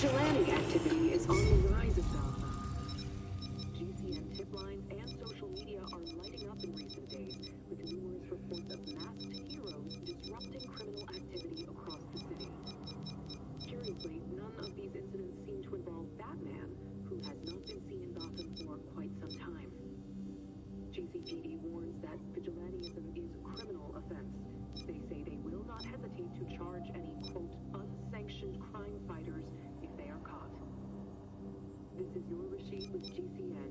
Vigilante activity is on the rise of Gotham. GCN tip lines and social media are lighting up in recent days, with numerous reports of masked heroes disrupting criminal activity across the city. Curiously, none of these incidents seem to involve Batman, who has not been seen in Gotham for quite some time. GCPD warns that vigilantism is a criminal offense. They say they will not hesitate to charge any, quote, unsanctioned crime fighters if they are caught. This is your Rashid with GCN.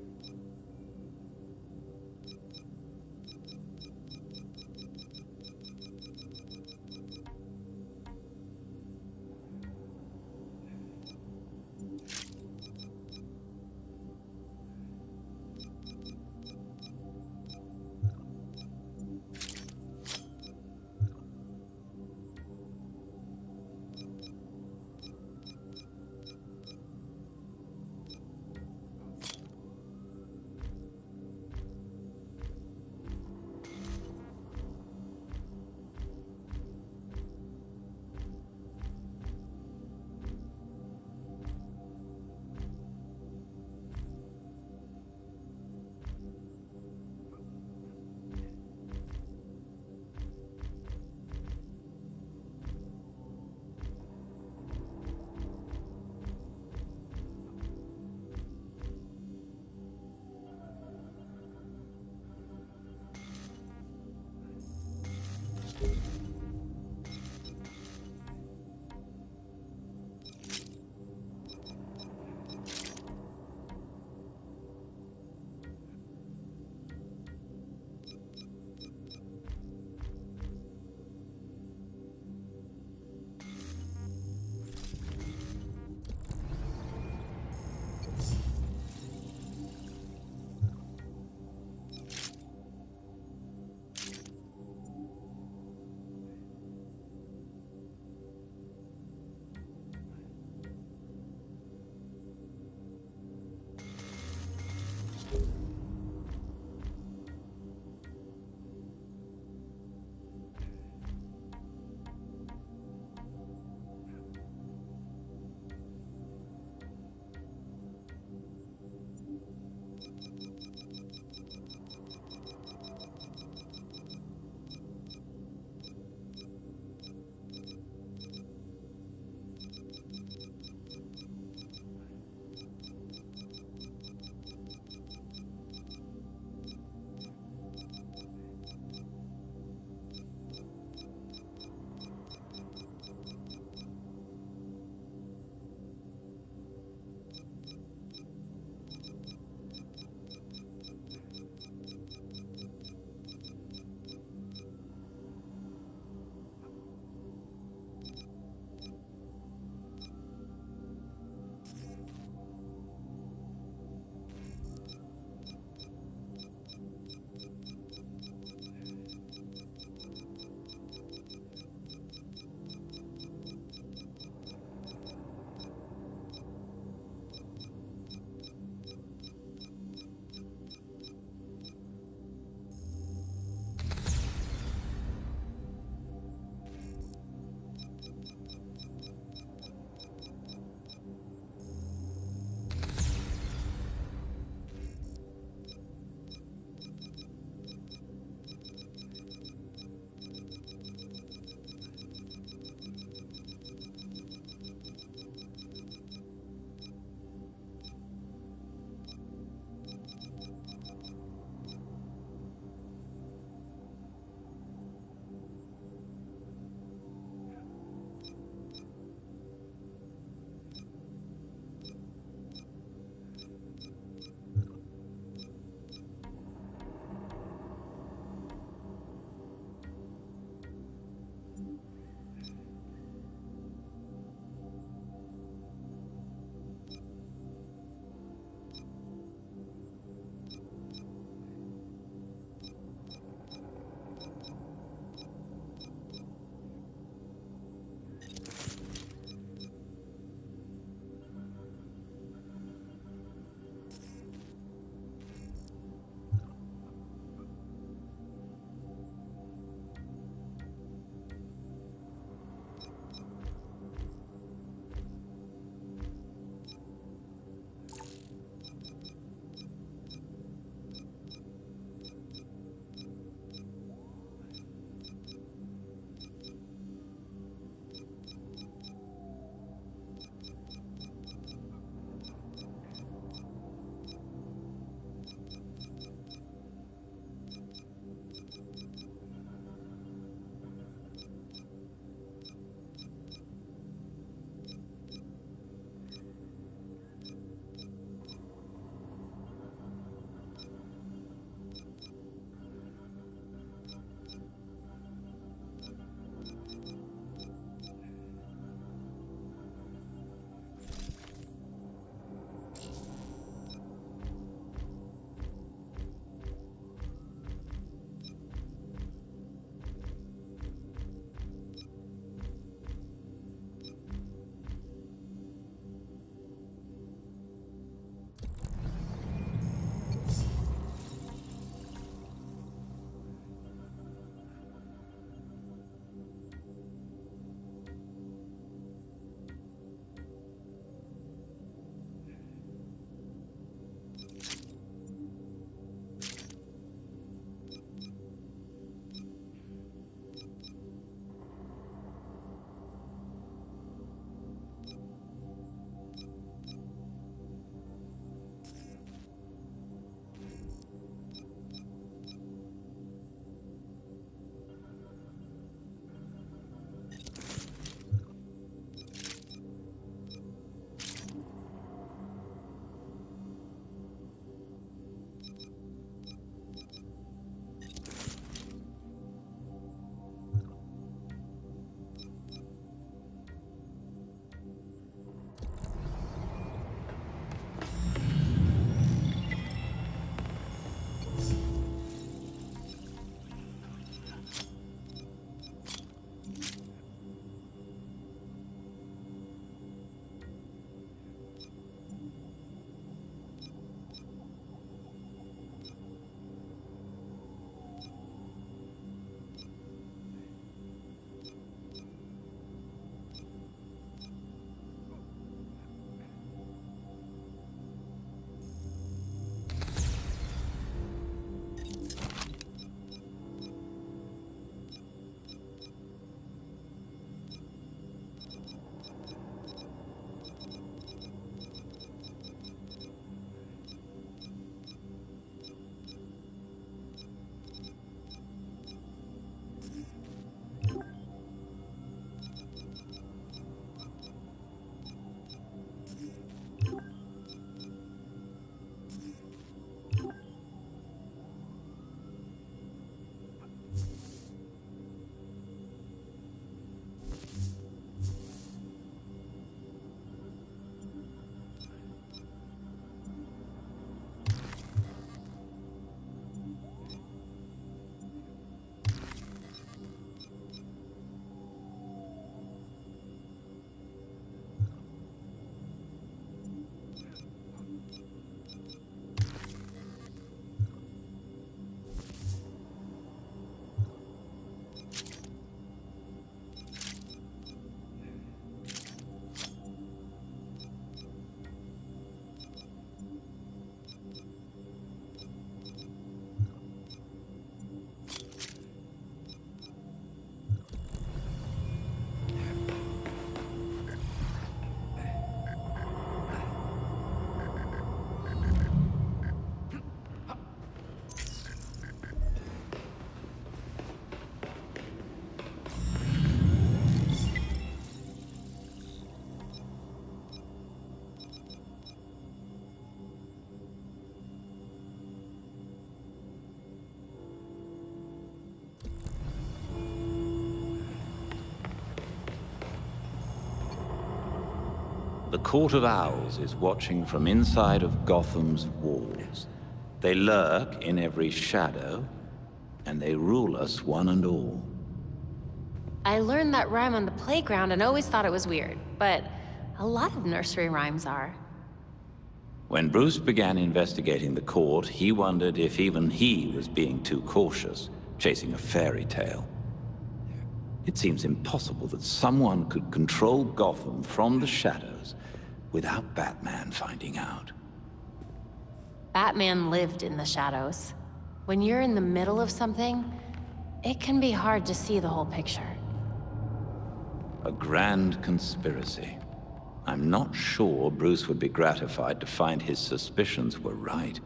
The Court of Owls is watching from inside of Gotham's walls. They lurk in every shadow, and they rule us one and all. I learned that rhyme on the playground and always thought it was weird, but a lot of nursery rhymes are. When Bruce began investigating the court, he wondered if even he was being too cautious, chasing a fairy tale. It seems impossible that someone could control Gotham from the shadows without Batman finding out. Batman lived in the shadows. When you're in the middle of something, it can be hard to see the whole picture. A grand conspiracy. I'm not sure Bruce would be gratified to find his suspicions were right.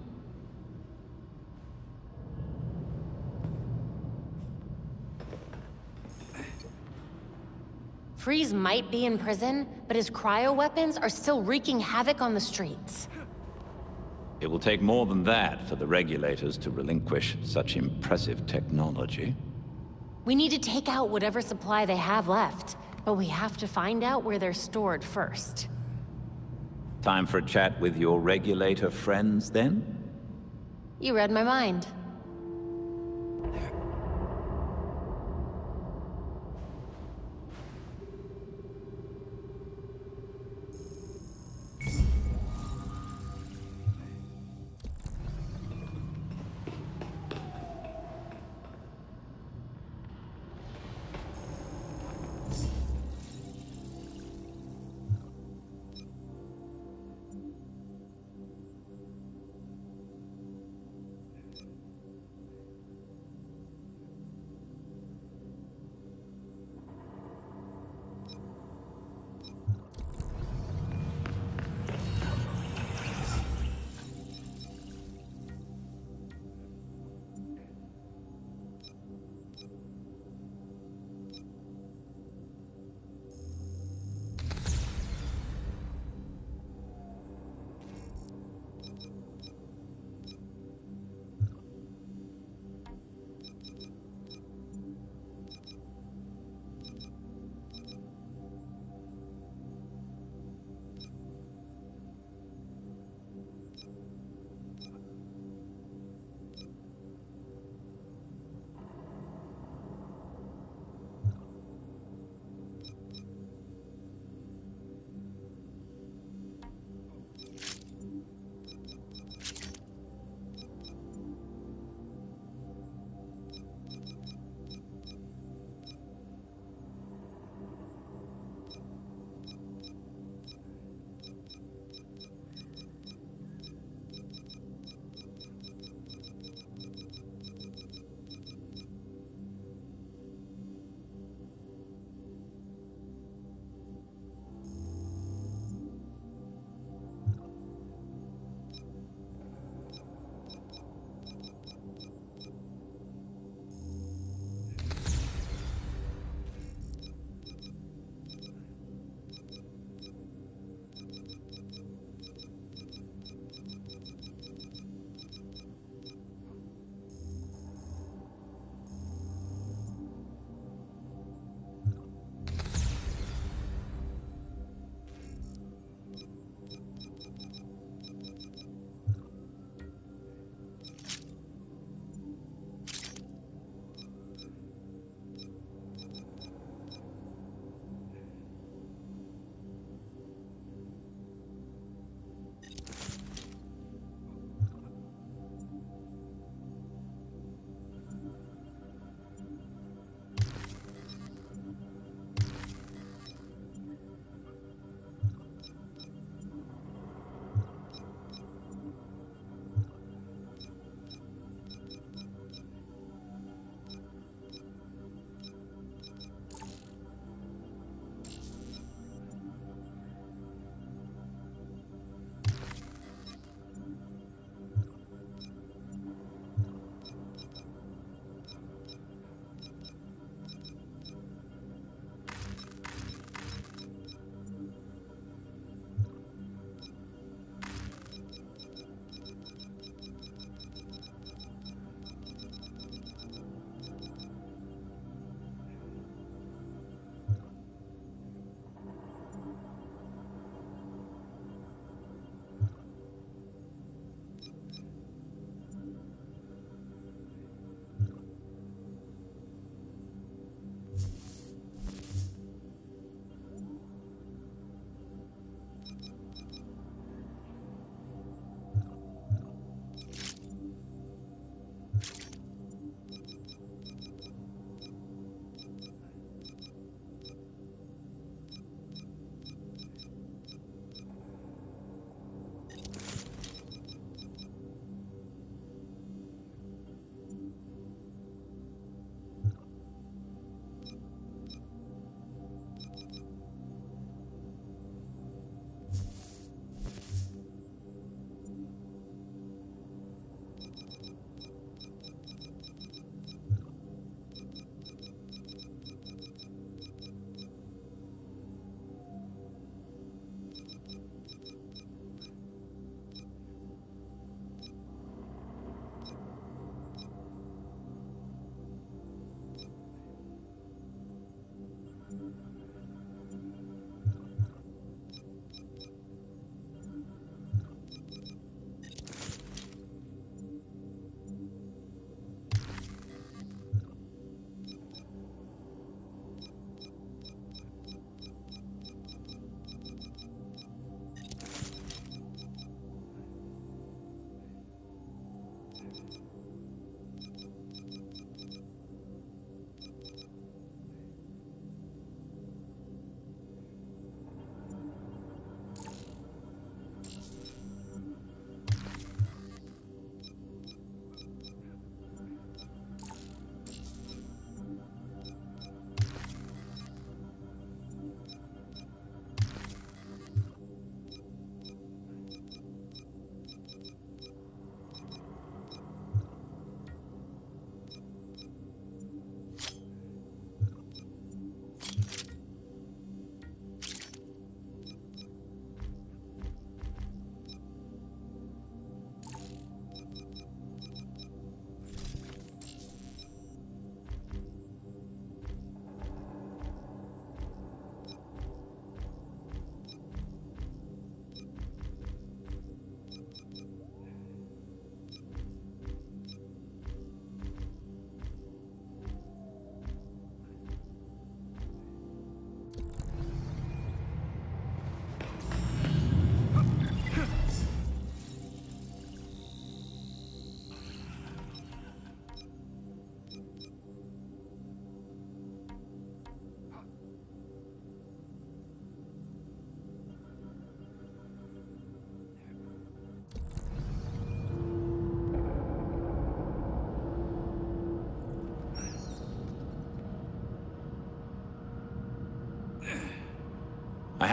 Freeze might be in prison, but his cryo-weapons are still wreaking havoc on the streets. It will take more than that for the regulators to relinquish such impressive technology. We need to take out whatever supply they have left, but we have to find out where they're stored first. Time for a chat with your regulator friends, then? You read my mind.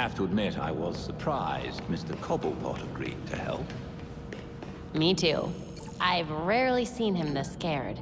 have to admit I was surprised Mr. Cobblepot agreed to help. Me too. I've rarely seen him this scared.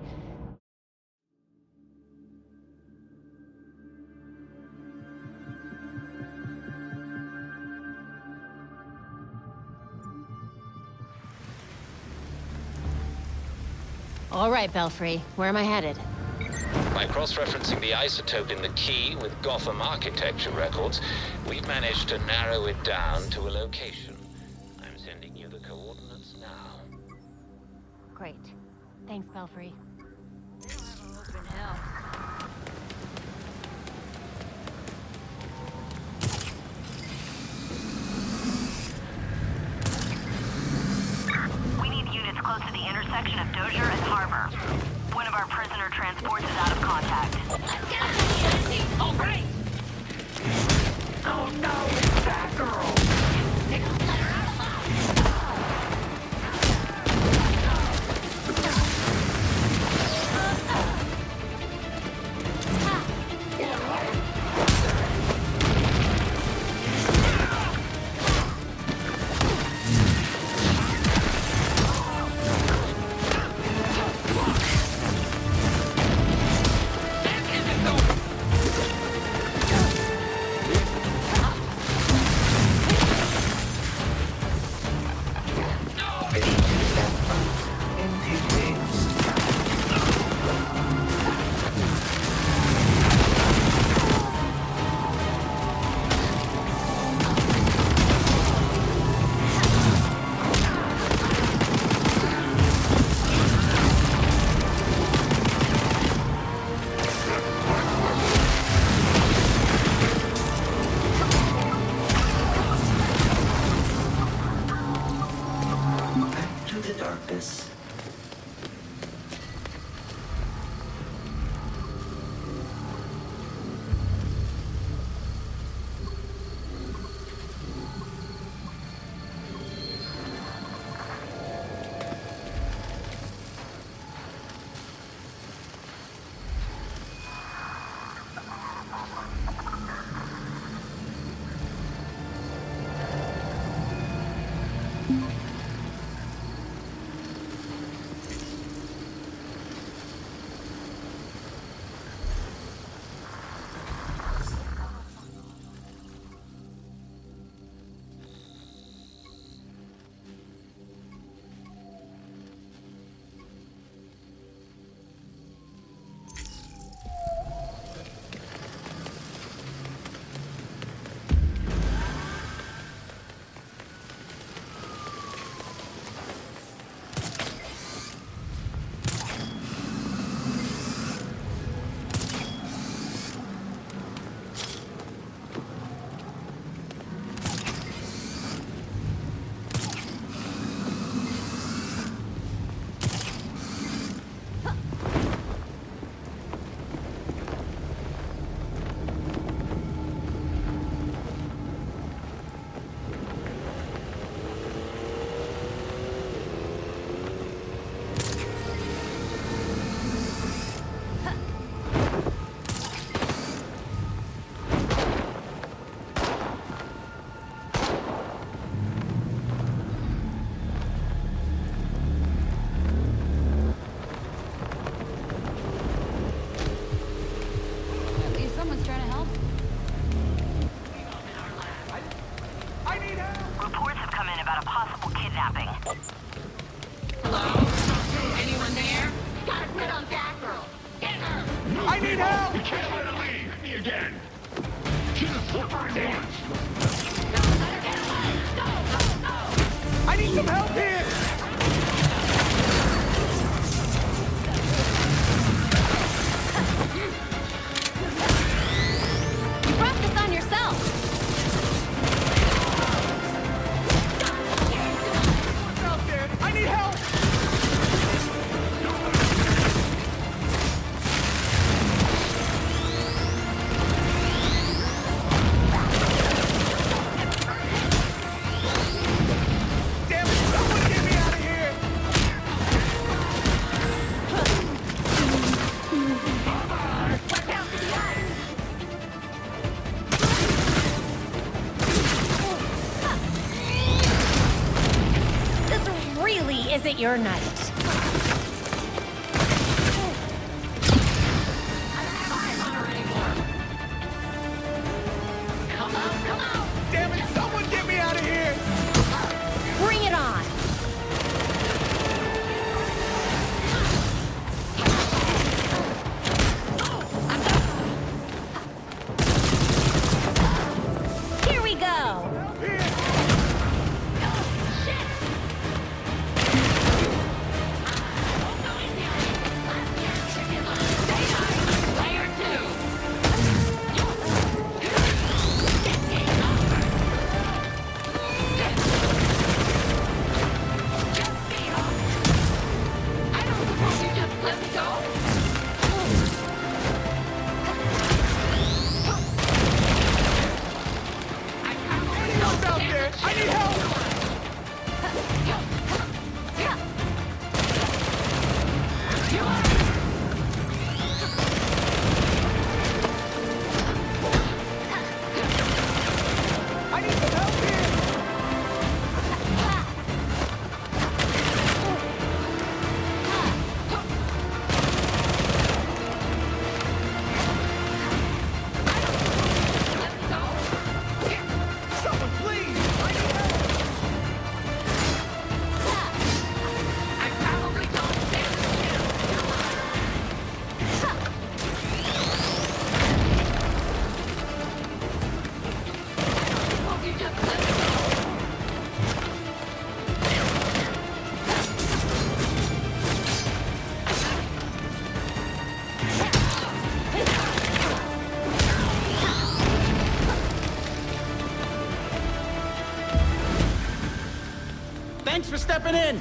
All right, Belfry, where am I headed? By cross-referencing the isotope in the key with Gotham architecture records, we've managed to narrow it down to a location. I'm sending you the coordinates now. Great. Thanks, Belfry. We need units close to the intersection of Dozier and Harbor. One of our prisoner transports is out of contact. Oh, great! Oh no, it's that girl! Let her out it your night. Damn it, someone get me out of here! Bring it on! Here we go! What's out there? I need help! I need some help here! Someone please! I need help! Thanks for stepping in.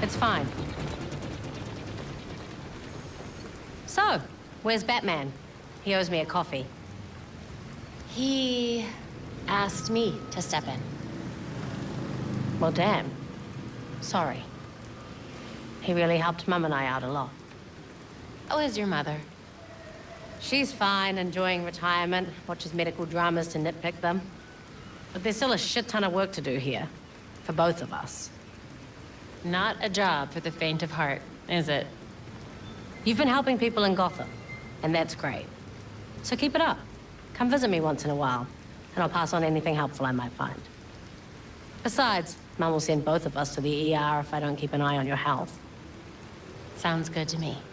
It's fine. So, where's Batman? He owes me a coffee. He asked me to step in. Well, damn. Sorry. He really helped Mum and I out a lot. How is your mother? She's fine, enjoying retirement, watches medical dramas to nitpick them. But there's still a shit ton of work to do here. For both of us. Not a job for the faint of heart, is it? You've been helping people in Gotham, and that's great. So keep it up. Come visit me once in a while, and I'll pass on anything helpful I might find. Besides, Mum will send both of us to the ER if I don't keep an eye on your health. Sounds good to me.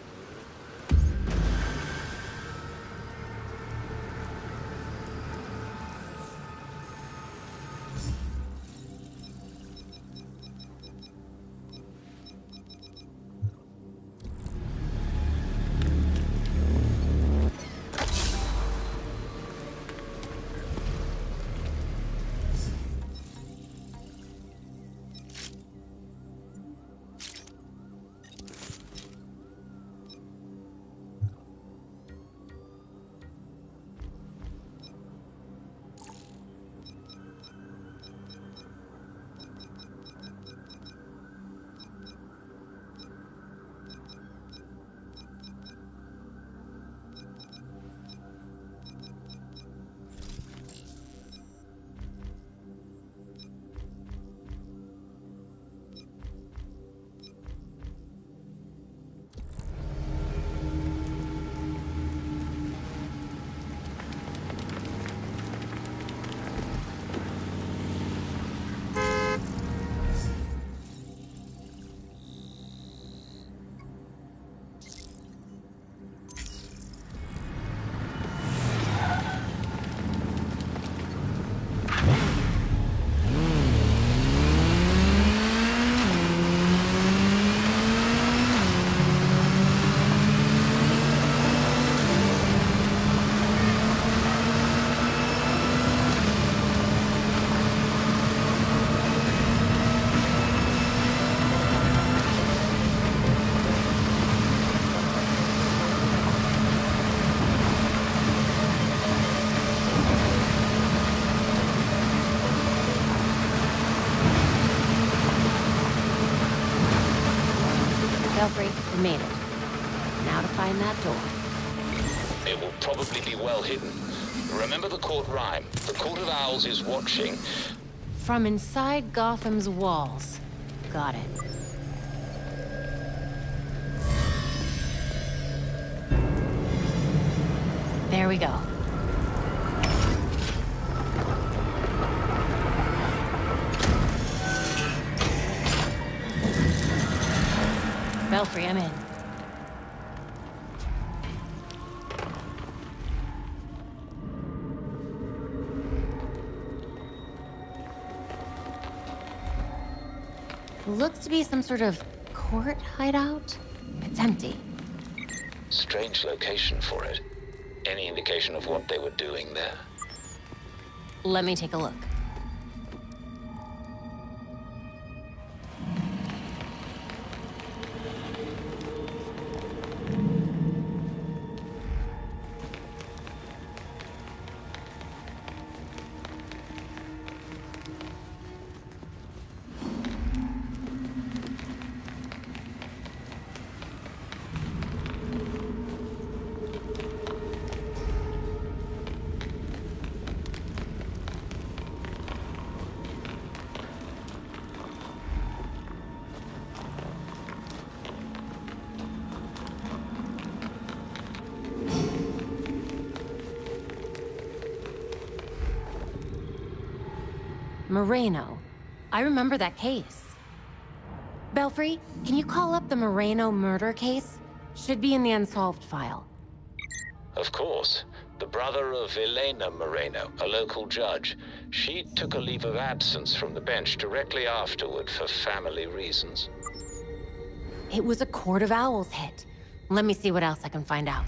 Belfry, we made it. Now to find that door. It will probably be well hidden. Remember the Court rhyme. The Court of Owls is watching. From inside Gotham's walls. Got it. There we go. Belfry, I'm in. Looks to be some sort of court hideout. It's empty. Strange location for it. Any indication of what they were doing there? Let me take a look. Moreno. I remember that case. Belfry, can you call up the Moreno murder case? Should be in the unsolved file. Of course. The brother of Elena Moreno, a local judge. She took a leave of absence from the bench directly afterward for family reasons. It was a Court of Owls hit. Let me see what else I can find out.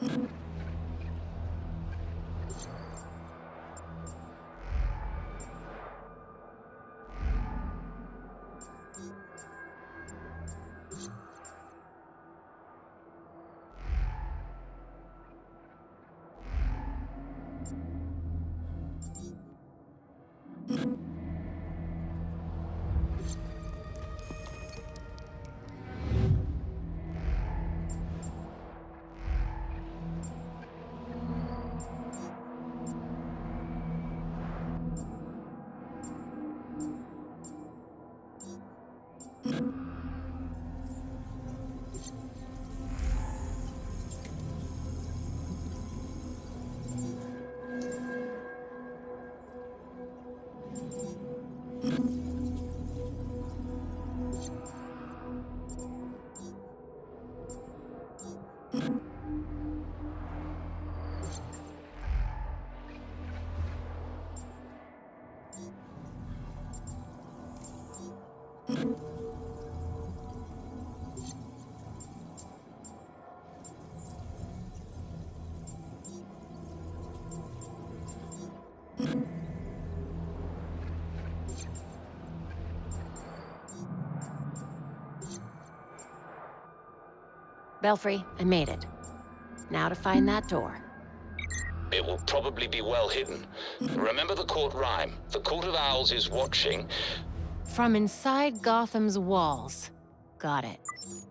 Belfry, I made it. Now to find that door. It will probably be well hidden. Remember the court rhyme. The Court of Owls is watching. From inside Gotham's walls. Got it.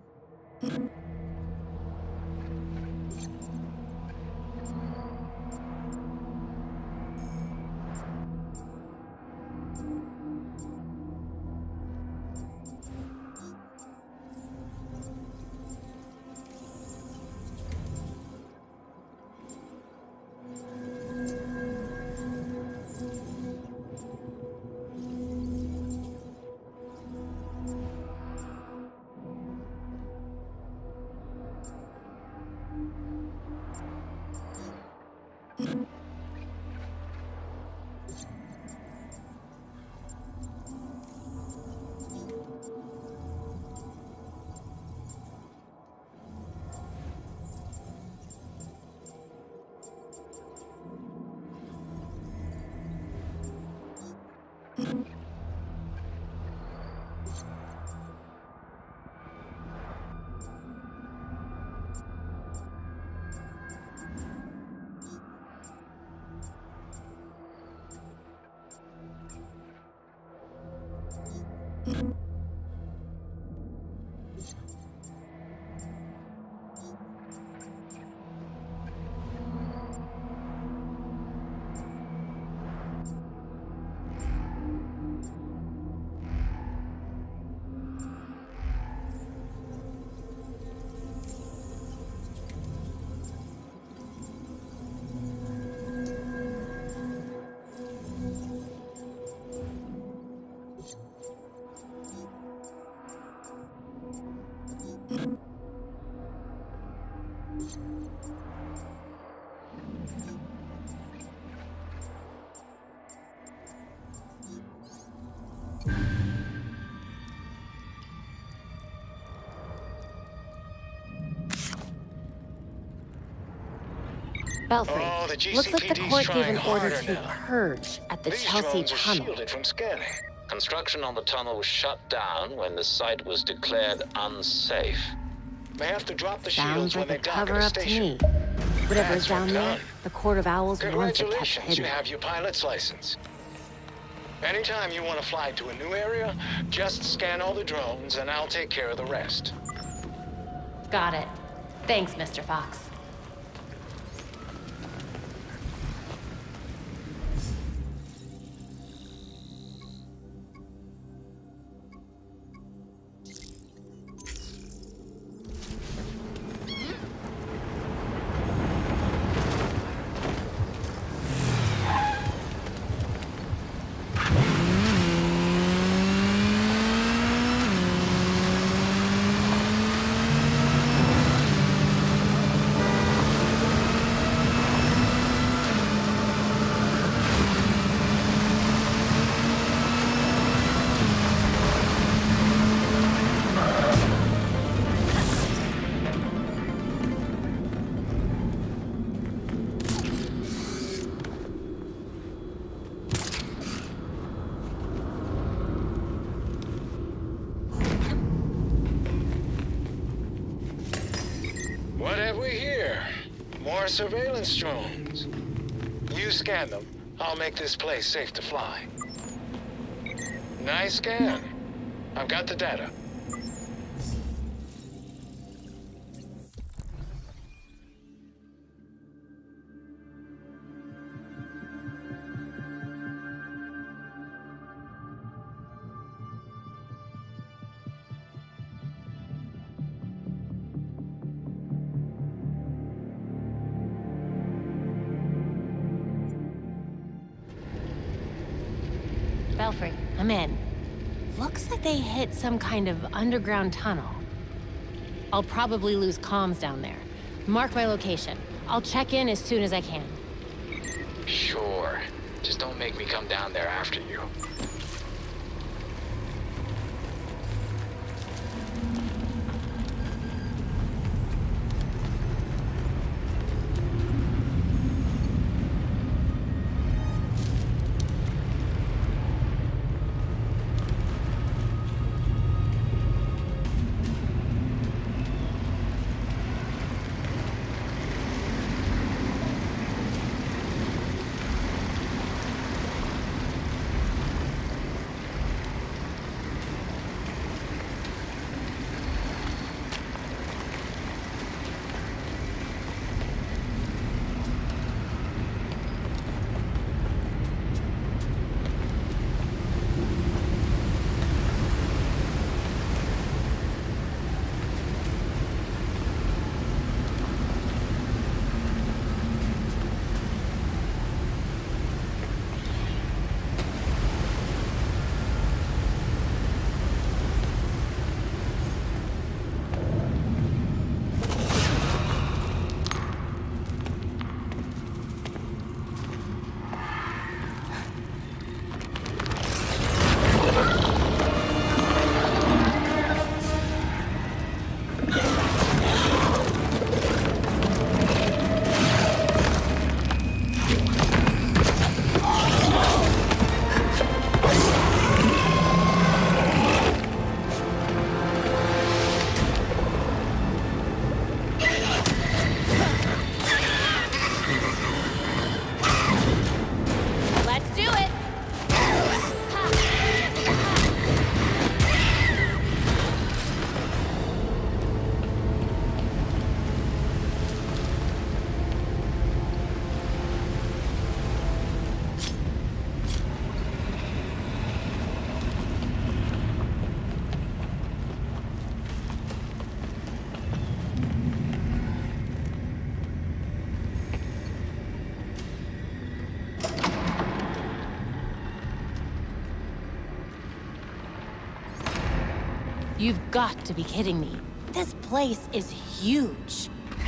Belfry, Oh, the looks like the GCPD's court gave an trying order harder to now. purge at the These Chelsea drones are tunnel. shielded from scanning. Construction on the tunnel was shut down when the site was declared unsafe. They have to drop the Sounds shields when like a they dock at a cover-up to station. me. Whatever's That's down what there, done. the Court of Owls wants it kept Congratulations, you hidden. have your pilot's license. Anytime you want to fly to a new area, just scan all the drones and I'll take care of the rest. Got it. Thanks, Mr. Fox. More surveillance drones. You scan them. I'll make this place safe to fly. Nice scan. I've got the data. Belfry, I'm in. Looks like they hit some kind of underground tunnel. I'll probably lose comms down there. Mark my location. I'll check in as soon as I can. Sure. Just don't make me come down there after you. You've got to be kidding me. This place is huge.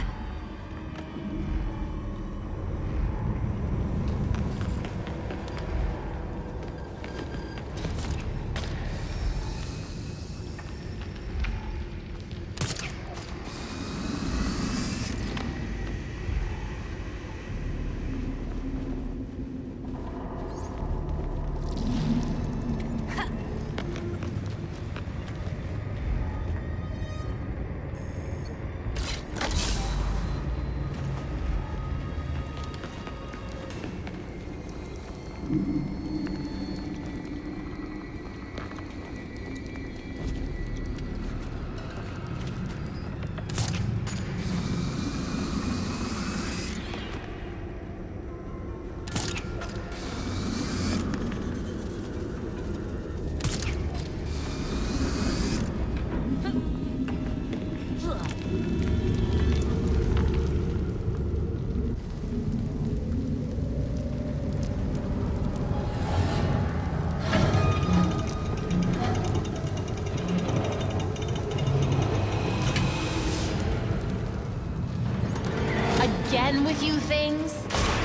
Again with you things?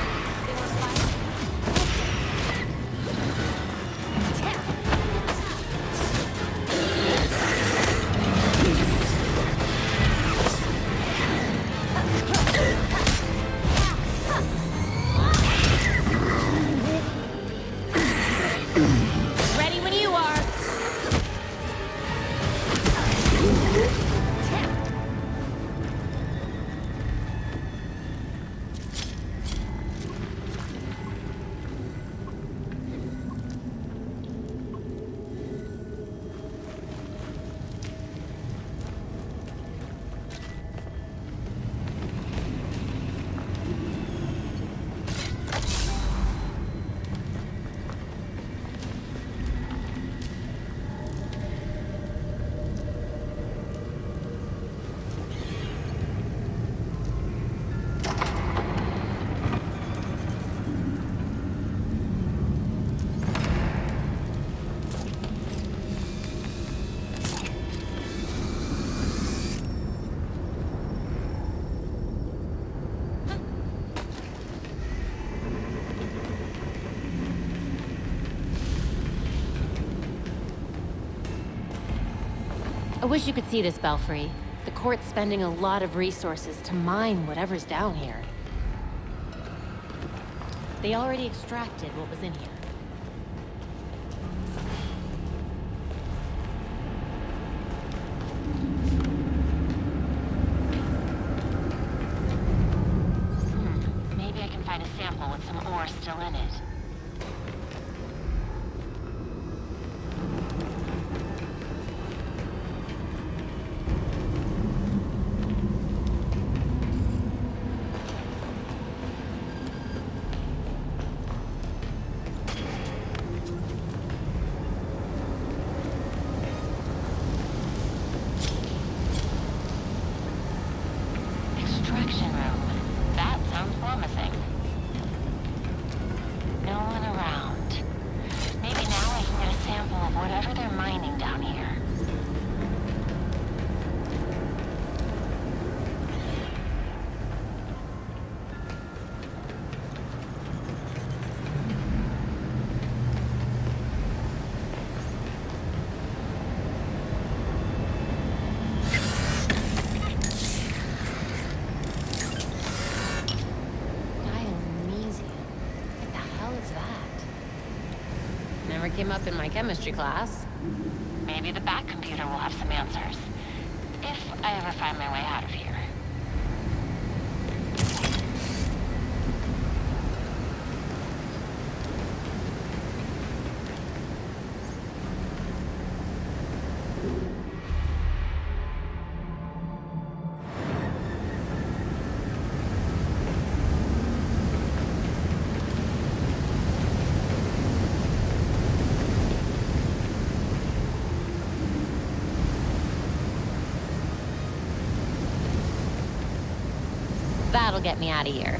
Ready when you are. I wish you could see this, Belfry. The court's spending a lot of resources to mine whatever's down here. They already extracted what was in here. Maybe I can find a sample with some ore still in it. Extraction room. That sounds promising. No one around. Maybe now I can get a sample of whatever they're mining down here. Never came up in my chemistry class. Maybe the back computer will have some answers. If I ever find my way out of here. That'll get me out of here.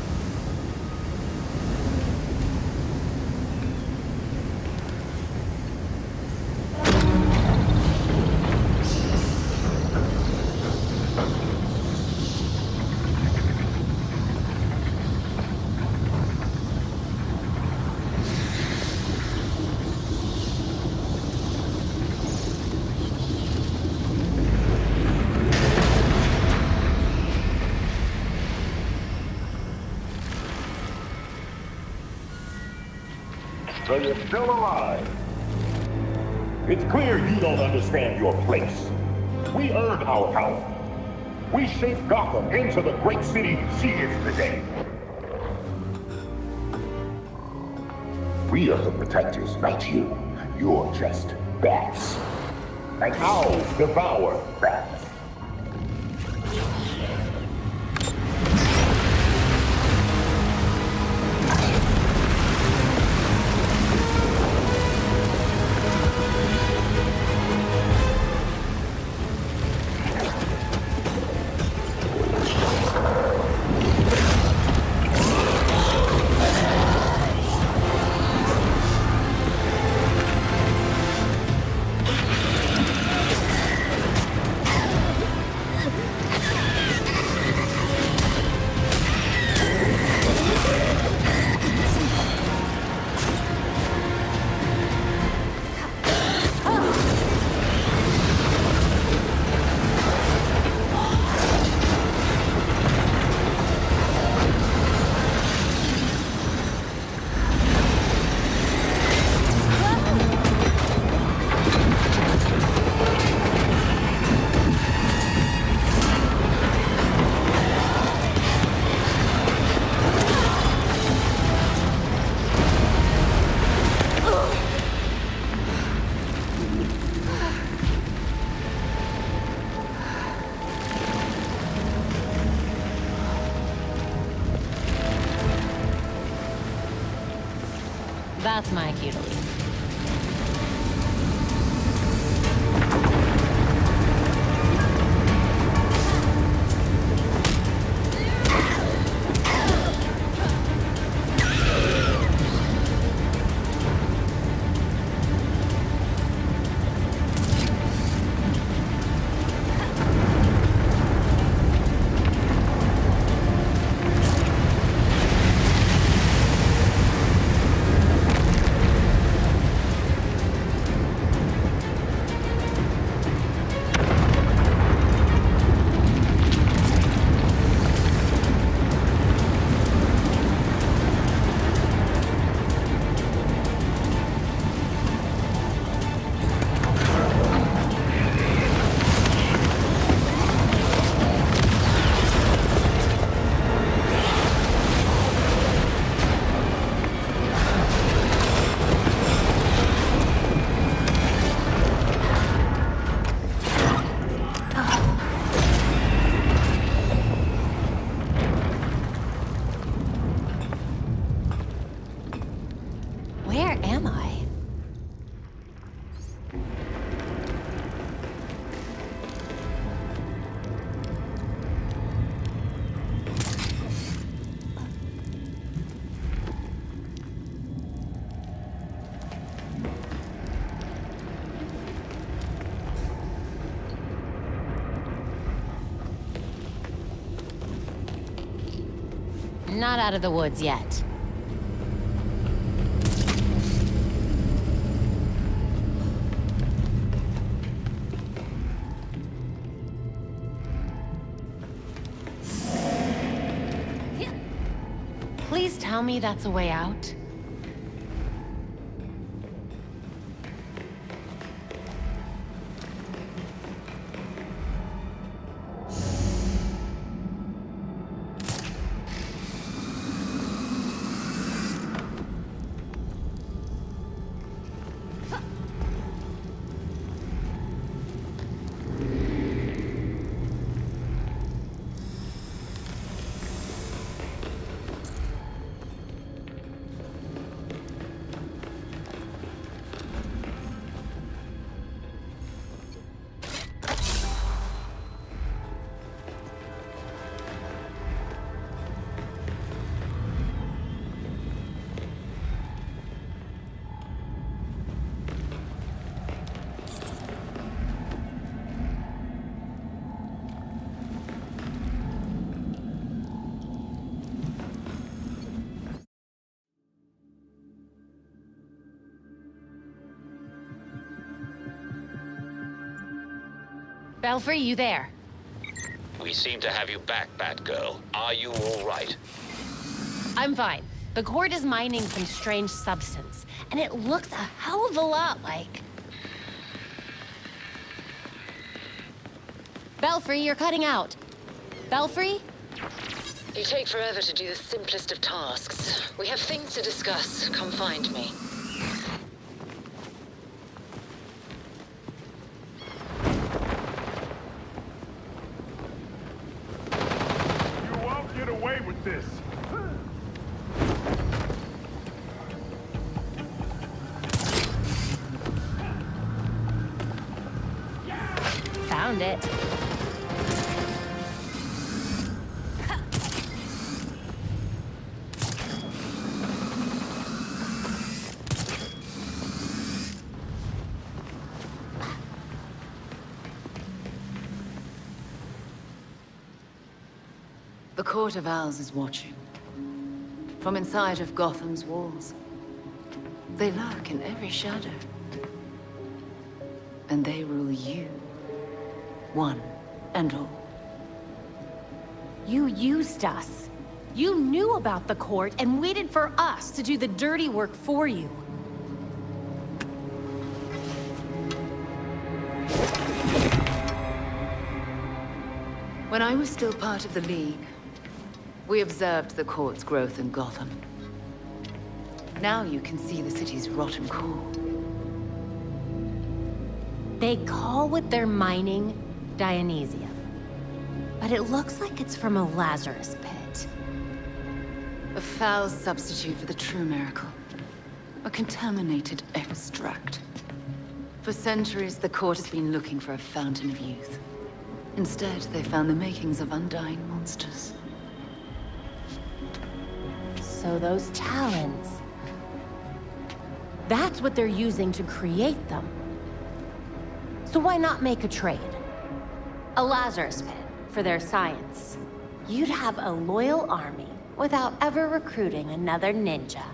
So you're still alive. It's clear you don't understand your place. We earned our power. We shaped Gotham into the great city she is today. We are the protectors, not you. You're just bats. And owls devour bats. That's my cue to leave. Not out of the woods yet. Please tell me that's a way out. Belfry, you there? We seem to have you back, Batgirl. Are you all right? I'm fine. The Court is mining some strange substance, and it looks a hell of a lot like... Belfry, you're cutting out. Belfry? You take forever to do the simplest of tasks. We have things to discuss. Come find me. Get away with this. Found it. The Court of Owls is watching. From inside of Gotham's walls. They lurk in every shadow. And they rule you. One and all. You used us. You knew about the Court and waited for us to do the dirty work for you. When I was still part of the League, we observed the Court's growth in Gotham. Now you can see the city's rotten core. They call what they're mining Dionysia. But it looks like it's from a Lazarus pit. A foul substitute for the true miracle. A contaminated extract. For centuries, the Court has been looking for a fountain of youth. Instead, they found the makings of undying monsters. So those talons... that's what they're using to create them. So why not make a trade? A Lazarus pit for their science. You'd have a loyal army without ever recruiting another ninja.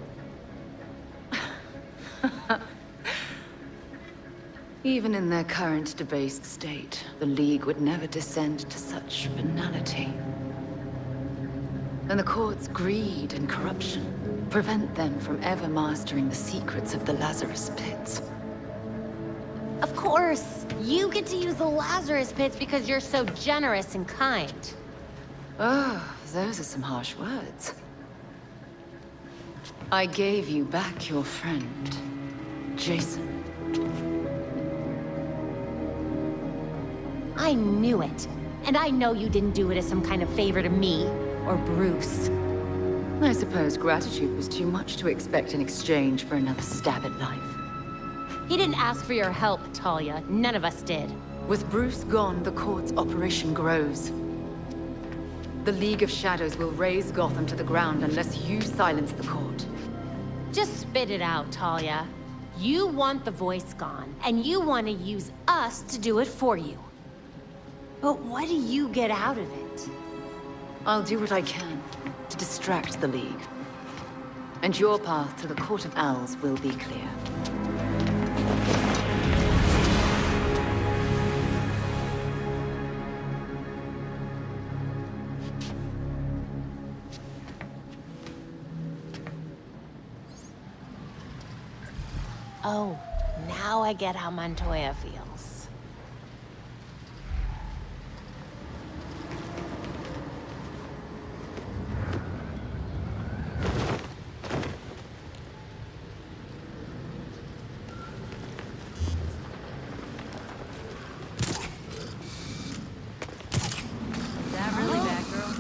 Even in their current debased state, the League would never descend to such banality. And the Court's greed and corruption prevent them from ever mastering the secrets of the Lazarus Pits. Of course! You get to use the Lazarus Pits because you're so generous and kind. Oh, those are some harsh words. I gave you back your friend, Jason. I knew it. And I know you didn't do it as some kind of favor to me, or Bruce. I suppose gratitude was too much to expect in exchange for another stab at life. He didn't ask for your help, Talia. None of us did. With Bruce gone, the Court's operation grows. The League of Shadows will raze Gotham to the ground unless you silence the Court. Just spit it out, Talia. You want the voice gone, and you want to use us to do it for you. But what do you get out of it? I'll do what I can to distract the League. And your path to the Court of Owls will be clear. Oh, now I get how Montoya feels. Is that really bad, girl?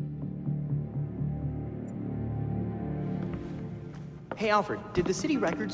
Hey, Alfred, did the city records